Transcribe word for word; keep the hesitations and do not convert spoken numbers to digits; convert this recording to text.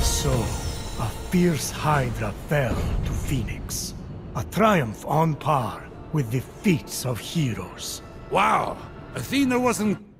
So, a fierce Hydra fell to Fenyx. A triumph on par with the feats of heroes. Wow! Athena wasn't